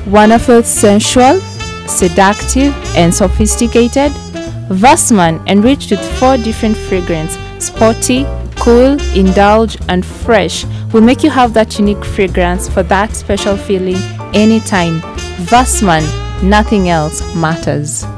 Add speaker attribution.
Speaker 1: Wanna feel sensual, seductive, and sophisticated? Versman, enriched with 4 different fragrances, sporty, cool, indulge, and fresh, will make you have that unique fragrance for that special feeling anytime. Versman, nothing else matters.